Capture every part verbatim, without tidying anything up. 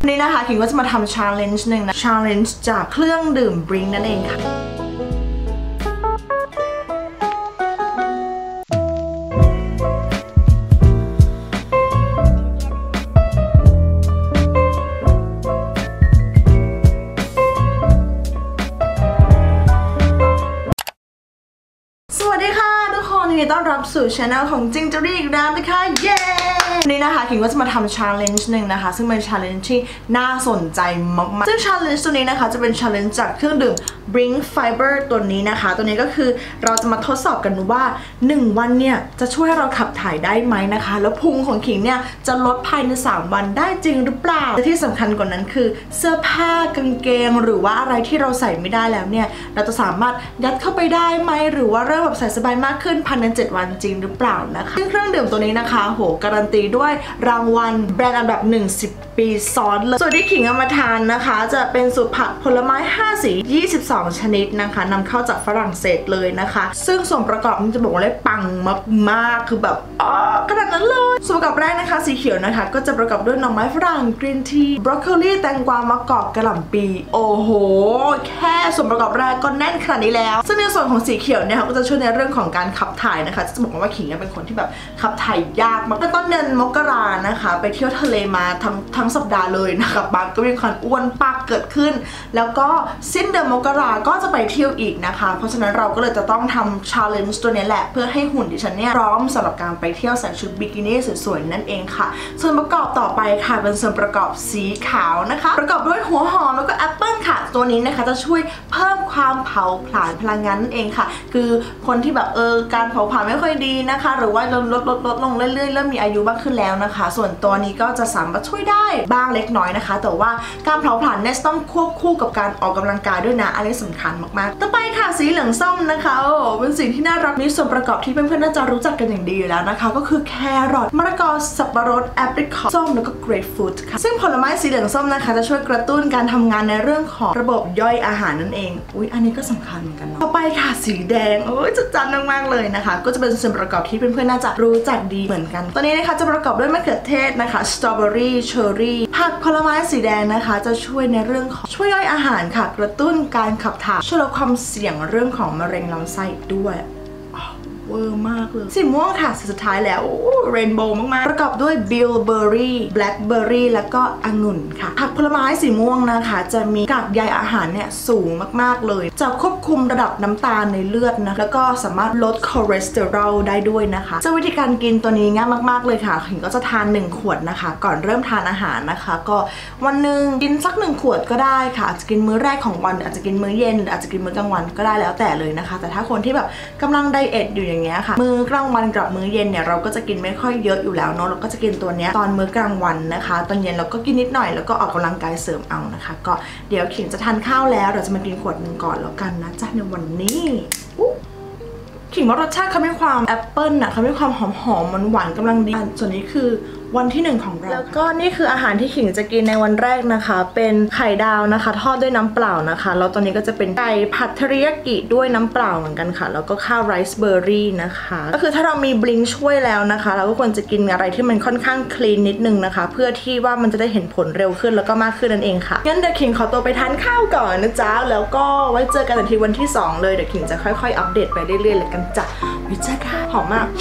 นี่นะคะคิงก็จะมาทำ challenge หนึ่งนะ challenge จากเครื่องดื่ม Brink นั่นเองค่ะยินดีต้อนรับสู่ช่องของจิงจารี่อีกแล้วนะคะเย้นี่นะคะคิงก็จะมาทำ challenge หนึ่งนะคะซึ่งเป็น challenge ที่น่าสนใจมากๆซึ่ง challenge ตัวนี้นะคะจะเป็น challenge จากเครื่องดื่ม Brink Fiber ตัวนี้นะคะตัวนี้ก็คือเราจะมาทดสอบกันว่าหนึ่งวันเนี่ยจะช่วยให้เราขับถ่ายได้ไหมนะคะแล้วพุงของคิงเนี่ยจะลดภายในสามวันได้จริงหรือเปล่าและที่สำคัญกว่านั้นคือเสื้อผ้ากางเกงหรือว่าอะไรที่เราใส่ไม่ได้แล้วเนี่ยเราจะสามารถยัดเข้าไปได้ไหมหรือว่าเริ่มแบบใส่สบายมากขึ้นภายในเจ็ดวันจริงหรือเปล่านะคะซึ่งเครื่องดื่มตัวนี้นะคะโหการันตีด้วยรางวัลแบรนด์อันดับหนึ่ง สิบปีซ้อนเลยส่วนที่ขิงเอามาทานนะคะจะเป็นสูตรผักผลไม้ห้าสียี่สิบสองชนิดนะคะนำเข้าจากฝรั่งเศสเลยนะคะซึ่งส่วนประกอบมันจะบอกว่าเลยปังมากๆคือแบบอ๋อขนาดนั้นเลยส่วนประกอบแรกนะคะสีเขียวนะคะก็จะประกอบด้วยหน่อไม้ฝรั่งกรีนทีบรอกโคลีแตงกวามะกอกกระหล่ำปีโอ้โหแค่ส่วนประกอบแรกก็แน่นขนาดนี้แล้วซึ่งในส่วนของสีเขียวเนี่ยก็จะช่วยในเรื่องของการขับถ่ายนะคะจะบอกว่าขิงเป็นคนที่แบบขับถ่ายยากมากต้นเดือนมกรานะคะไปเที่ยวทะเลมาทั้งทั้งสัปดาห์เลยนะคะบางก็มีความอ้วนปากเกิดขึ้นแล้วก็สิ้นเดือนมกราก็จะไปเที่ยวอีกนะคะเพราะฉะนั้นเราก็เลยจะต้องทำ challenge ตัวนี้แหละเพื่อให้หุ่นดิฉันเนี่ยพร้อมสำหรับการไปเที่ยวใส่ชุดบิกินี่สวยๆนั่นเองค่ะส่วนประกอบต่อไปค่ะเป็นส่วนประกอบสีขาวนะคะประกอบด้วยหัวหอมแล้วก็แอปเปิลค่ะตัวนี้นะคะจะช่วยเพิ่มความเผาผลาญพลังงานนั่นเองค่ะคือคนที่แบบเออการเผาผลาญไม่ค่อยดีนะคะหรือว่าลดลดลดลดลงเรื่อยๆเริ่มมีอายุมากขึ้นแล้วนะคะส่วนตัวนี้ก็จะสามารถช่วยได้บ้างเล็กน้อยนะคะแต่ว่าการเผาผลาญเนี่ยต้องควบคู่กับการออกกำลังกายด้วยนะอันนี้สำคัญมากๆต่อไปค่ะสีเหลืองส้มนะคะโอ้เป็นสีที่น่ารักมีส่วนประกอบที่เพื่อนๆน่าจะรู้จักกันอย่างดีอยู่แล้วนะคะก็คือแครอทมะละกอสับปะรดแอปริคอตส้มแล้วก็เกรปฟรุตค่ะซึ่งผลไม้สีเหลืองส้มนะคะจะช่วยกระตุ้นการทำงานในเรื่องของระบบย่อยอาหารนั่นเองอุ๊ยอันนี้ก็สำคัญเหมือนกันเนาะต่อไปค่ะสีแดงโอ้ยจัดจ้านมากๆเลยนะคะก็จะเป็นส่วนประกอบที่เพื่อนๆน่าจะรู้จักดีเหมือนกันตัวนี้นะคะจะประกอบด้วยมะเขือเทศนะคะสตรอเบอรี่เชอร์รี่ผักผลไม้สีแดงนะคะจะช่วยในเรื่องของช่วยย่อยอาหารค่ะกระตุ้นการขับถ่ายช่วยลดความเสี่ยงเรื่องของมะเร็งลำไส้ด้วยเวอร์มากเลยสีม่วงค่ะสีสุดท้ายแล้วเรนโบว์มากๆประกอบด้วยบิลเบอร์รี่แบล็คเบอร์รี่แล้วก็องุ่นค่ะผักผลไม้สีม่วงนะคะจะมีกากใยอาหารเนี่ยสูงมากๆเลยจะควบคุมระดับน้ำตาลในเลือดนะแล้วก็สามารถลดคอเลสเตอรอลได้ด้วยนะคะจะวิธีการกินตัวนี้ง่ายมากๆเลยค่ะขิงก็จะทานหนึ่งขวดนะคะก่อนเริ่มทานอาหารนะคะก็วันหนึ่งกินสักหนึ่งขวดก็ได้ค่ะอาจจะกินมื้อแรกของวันอาจจะกินมื้อเย็นหรืออาจจะกินมื้อกลางวันก็ได้แล้วแต่เลยนะคะแต่ถ้าคนที่แบบกำลังไดเอทอยู่อย่างเงี้ยค่ะมื้อกลางวันกับมื้อเย็นเนี่ยเราก็จะกินไม่ค่อยเยอะอยู่แล้วเนาะเราก็จะกินตัวเนี้ยตอนมื้อกลางวันนะคะตอนเย็นเราก็กินนิดหน่อยแล้วก็ออกกำลังกายเสริมเอานะคะก็เดี๋ยวขิงจะทานข้าวแล้วเราจะมากินขวดหนึ่งก่อนแล้วกันนะจ๊ะในวันนี้ขิงว่ารสชาติเขามีความแอปเปิ้ลนะเขามีความหอมหอมมันหวานกำลังดีส่วนนี้คือวันที่หนึ่งของเราแล้วก็นี่คืออาหารที่ขิงจะกินในวันแรกนะคะเป็นไข่ดาวนะคะทอดด้วยน้ำเปล่านะคะแล้วตอนนี้ก็จะเป็นไก่ผัดเทริยากิด้วยน้ำเปล่าเหมือนกันค่ะแล้วก็ข้าวไรซ์เบอร์รี่นะคะก็คือถ้าเรามีบลิงช่วยแล้วนะคะเราก็ควรจะกินอะไรที่มันค่อนข้างคลีนนิดนึงนะคะเพื่อที่ว่ามันจะได้เห็นผลเร็วขึ้นแล้วก็มากขึ้นนั่นเองค่ะงั้นเดี๋ยวขิงขอตัวไปทานข้าวก่อนนะจ๊ะแล้วก็ไว้เจอกันในทีวันที่สองเลยเดี๋ยวขิงจะค่อยๆอัปเดตไปเรื่อยๆเลยกันจ้ะวิจ้าค่ะหอมมาก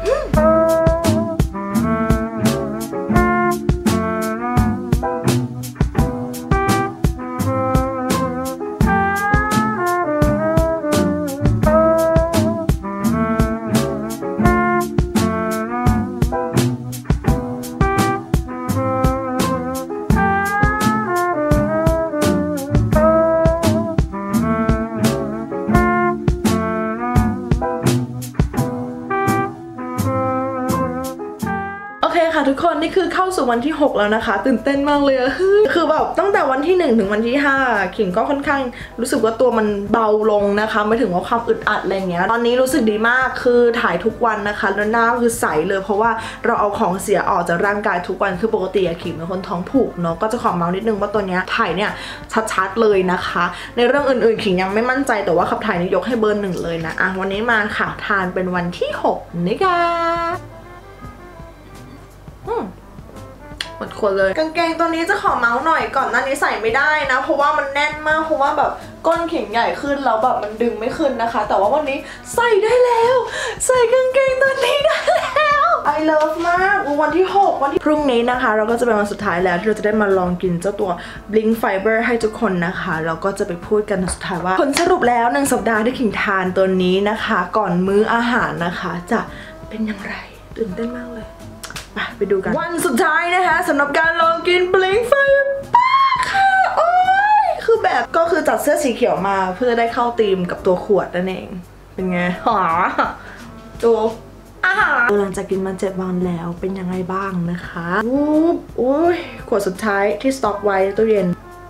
ทุกคนนี่คือเข้าสู่วันที่หกแล้วนะคะตื่นเต้นมากเลยคือแบบตั้งแต่วันที่หนึ่งถึงวันที่ห้าขิงก็ค่อนข้างรู้สึกว่าตัวมันเบาลงนะคะไม่ถึงว่าความอึดอัดอะไรเงี้ยตอนนี้รู้สึกดีมากคือถ่ายทุกวันนะคะแล้วหน้าคือใสเลยเพราะว่าเราเอาของเสียออกจากร่างกายทุกวันคือปกติขิงเป็นคนท้องผูกเนาะก็จะขอเมาส์นิดนึงว่าตัวเนี้ยถ่ายเนี่ยชัดๆเลยนะคะในเรื่องอื่นๆขิงยังไม่มั่นใจแต่ว่าขับถ่ายนี่ยกให้เบอร์หนึ่งเลยนะอ่ะวันนี้มาค่ะทานเป็นวันที่หกนะคะหมดคนเลยกางเกงตัวนี้จะขอเมาส์หน่อยก่อนหน้านี้ใส่ไม่ได้นะเพราะว่ามันแน่นมากเพราะว่าแบบก้นเข่งใหญ่ขึ้นแล้วแบบมันดึงไม่ขึ้นนะคะแต่ว่าวันนี้ใส่ได้แล้วใส่กางเกงตัวนี้ได้แล้ว I love มากวันที่หกวันที่พรุ่งนี้นะคะเราก็จะเป็นวันสุดท้ายแล้วที่เราจะได้มาลองกินเจ้าตัว Blink Fiber ให้ทุกคนนะคะแล้วก็จะไปพูดกันสุดท้ายว่าผลสรุปแล้วหนึ่งสัปดาห์ที่ขิงทานตัวนี้นะคะก่อนมื้ออาหารนะคะจะเป็นอย่างไรตื่นเต้นมากเลยไปไปดูกันวันสุดท้ายนะคะสำหรับการลองกิน Blink Fiber ค่ะโอ้ยคือแบบก็คือจัดเสื้อสีเขียวมาเพื่อได้เข้าธีมกับตัวขวดนั่นเองเป็นไงหาตัวอาหารหลังจากกินมาเจ็ดวันแล้วเป็นยังไงบ้างนะคะวูบอุ้ยขวดสุดท้ายที่สต็อกไว้ตู้เย็น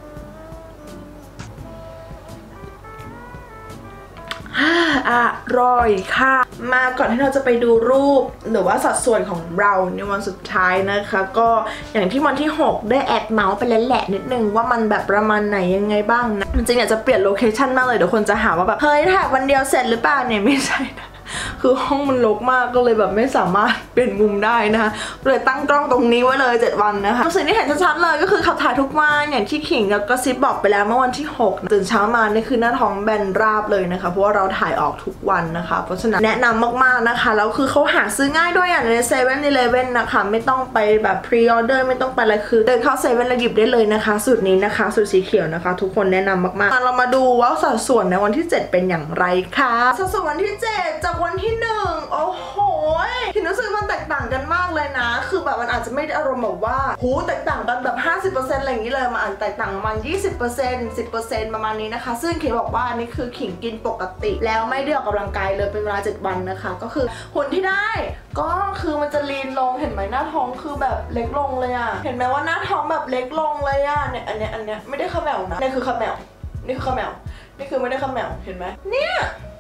อร่อยค่ะมาก่อนที่เราจะไปดูรูปหรือว่าสัดส่วนของเราในวันสุดท้ายนะคะก็อย่างที่วันที่หกได้แอดเมาส์ไปแล้วแหละนิดนึงว่ามันแบบประมาณไหนยังไงบ้างนะจริงๆอยากจะเปลี่ยนโลเคชั่นมากเลยเดี๋ยวคนจะหาว่าแบบเฮ้ยถ่ายวันเดียวเสร็จหรือเปล่าเนี่ยไม่ใช่นะคือห้องมันรกมากก็เลยแบบไม่สามารถเปลี่ยนมุมได้นะคะเลยตั้งกล้องตรงนี้ไว้เลยเจ็ดวันนะคะสิ่งที่เห็นชัดๆเลยก็คือขับถ่ายทุกวันอย่างที่ขิงแล้วก็ซิปบอกไปแล้วเมื่อวันที่หกตื่นเช้ามานี่คือหน้าท้องแบนราบเลยนะคะเพราะว่าเราถ่ายออกทุกวันนะคะเพราะฉะนั้นแนะนำมากๆนะคะแล้วคือเขาหาซื้อง่ายด้วยอย่างในเซเว่นอีเลฟเว่นนะคะไม่ต้องไปแบบพรีออเดอร์ไม่ต้องไปอะไรคือเดินเข้าเซเว่นแล้วหยิบได้เลยนะคะสูตรนี้นะคะสูตรสีเขียวนะคะทุกคนแนะนำมากๆเรามาดูว่าสัดส่วนในวันที่เจ็ดเป็นอย่างไรค่ะสัดส่วนวันที่เจ็ดจากวันที่หนึ่งโอ้โหเห็นรู้สึกมันแตกต่างกันมากเลยนะคือแบบมันอาจจะไม่ได้อารมณ์แบบว่าหูแตกต่างกันแบบ ห้าสิบเปอร์เซ็นต์ อะไรอย่างนี้เลยมันอาจจะแตกต่างประมาณ ยี่สิบเปอร์เซ็นต์ สิบเปอร์เซ็นต์ ประมาณนี้นะคะซึ่งขิงบอกว่าอันนี้คือขิงกินปกติแล้วไม่ได้ออกกำลังกายเลยเป็นเวลาเจ็ดวันนะคะก็คือหุ่นที่ได้ก็คือมันจะลีนลงเห็นไหมหน้าท้องคือแบบเล็กลงเลยอะเห็นไหมว่าหน้าท้องแบบเล็กลงเลยอะเนี่ยอันเนี้ยอันเนี้ยไม่ได้ขมแมวนะนี่คือขมแมวนี่คือขมแมวนี่คือไม่ได้ขมแมวเห็นไหมเนี่ย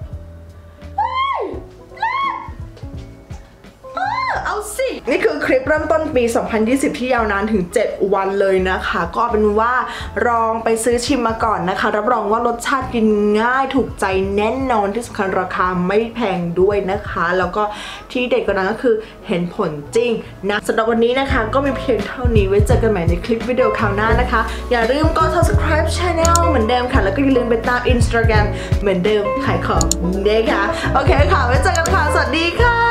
เอาสินี่คือคลิปเริ่มต้นปีสองพันยี่สิบที่ยาวนานถึงเจ็ดวันเลยนะคะก็เป็นว่าลองไปซื้อชิมมาก่อนนะคะรับรองว่ารสชาติกินง่ายถูกใจแน่นอนที่สำคัญราคาไม่แพงด้วยนะคะแล้วก็ที่เด็ดกว่านั้นก็คือเห็นผลจริงนะสำหรับวันนี้นะคะก็มีเพียงเท่านี้ไว้เจอกันใหม่ในคลิปวิดีโอคราวหน้านะคะอย่าลืมกด subscribe channel เหมือนเดิมค่ะแล้วก็อย่าลืมไปตาม Instagram เหมือนเดิมขายของนะคะโอเคค่ะไว้เจอกันค่ะสวัสดีค่ะ